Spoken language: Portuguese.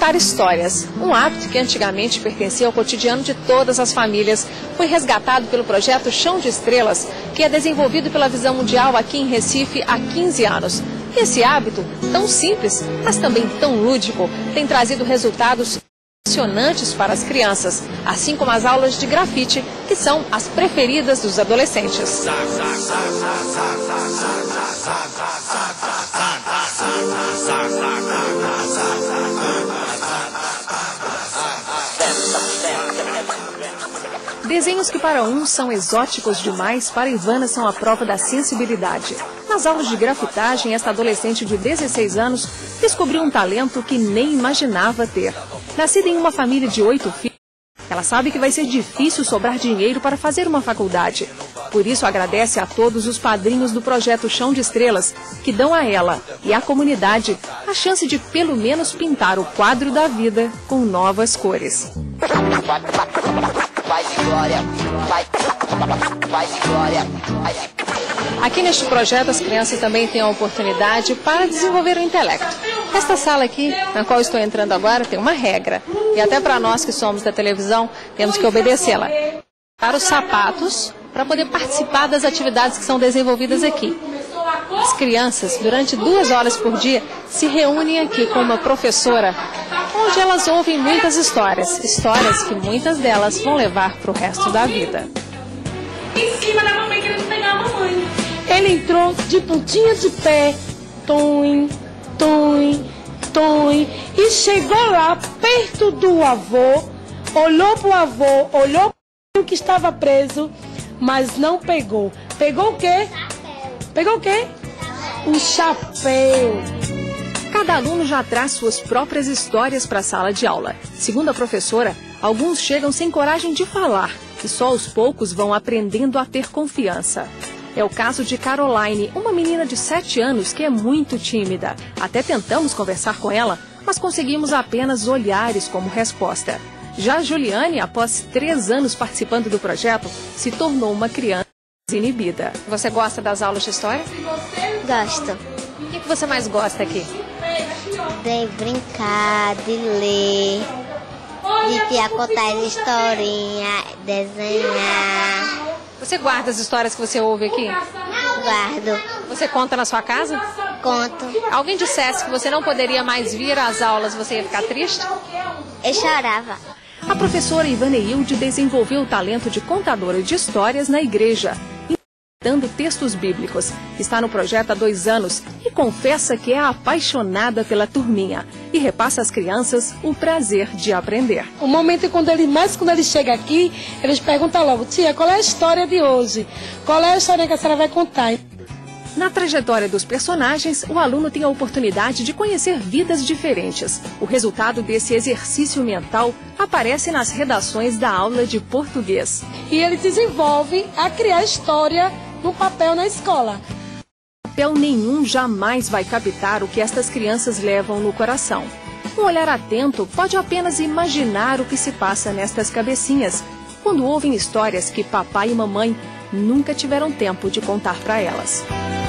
contar histórias. Um hábito que antigamente pertencia ao cotidiano de todas as famílias. Foi resgatado pelo projeto Chão de Estrelas, que é desenvolvido pela Visão Mundial aqui em Recife há 15 anos. E esse hábito, tão simples, mas também tão lúdico, tem trazido resultados impressionantes para as crianças, assim como as aulas de grafite, que são as preferidas dos adolescentes. Desenhos que para uns são exóticos demais, para Ivana são a prova da sensibilidade. Nas aulas de grafitagem, esta adolescente de 16 anos descobriu um talento que nem imaginava ter. Nascida em uma família de 8 filhos, ela sabe que vai ser difícil sobrar dinheiro para fazer uma faculdade. Por isso agradece a todos os padrinhos do projeto Chão de Estrelas, que dão a ela e à comunidade a chance de pelo menos pintar o quadro da vida com novas cores. Aqui neste projeto as crianças também têm a oportunidade para desenvolver o intelecto. Esta sala aqui, na qual estou entrando agora, tem uma regra. E até para nós que somos da televisão, temos que obedecê-la. Para os sapatos, para poder participar das atividades que são desenvolvidas aqui. As crianças, durante 2 horas por dia, se reúnem aqui com uma professora, onde elas ouvem muitas histórias. Histórias que muitas delas vão levar para o resto da vida. Em cima da mamãe, querendo pegar a mamãe. Ele entrou de pontinha de pé, toim, toim, toim, e chegou lá perto do avô, olhou pro avô, olhou pro que estava preso, mas não pegou. Pegou o quê? Pegou o quê? O chapéu. Cada aluno já traz suas próprias histórias para a sala de aula. Segundo a professora, alguns chegam sem coragem de falar e só aos poucos vão aprendendo a ter confiança. É o caso de Caroline, uma menina de 7 anos que é muito tímida. Até tentamos conversar com ela, mas conseguimos apenas olhares como resposta. Já Juliane, após 3 anos participando do projeto, se tornou uma criança desinibida. Você gosta das aulas de história? Gosto O que você mais gosta aqui? de brincar, de ler, de contar historinha, desenhar. Você guarda as histórias que você ouve aqui? Guardo, Você conta na sua casa? conto. Alguém dissesse que você não poderia mais vir às aulas, você ia ficar triste? Eu chorava. A professora Ivaneilde desenvolveu o talento de contadora de histórias na igreja, interpretando textos bíblicos. Está no projeto há 2 anos e confessa que é apaixonada pela turminha e repassa às crianças o prazer de aprender. O momento é quando ele chega aqui, eles perguntam logo: tia, qual é a história de hoje? Qual é a história que a senhora vai contar? Na trajetória dos personagens, o aluno tem a oportunidade de conhecer vidas diferentes. O resultado desse exercício mental aparece nas redações da aula de português. E ele desenvolve a criar história no papel na escola. Papel nenhum jamais vai captar o que estas crianças levam no coração. Um olhar atento pode apenas imaginar o que se passa nestas cabecinhas, quando ouvem histórias que papai e mamãe nunca tiveram tempo de contar para elas.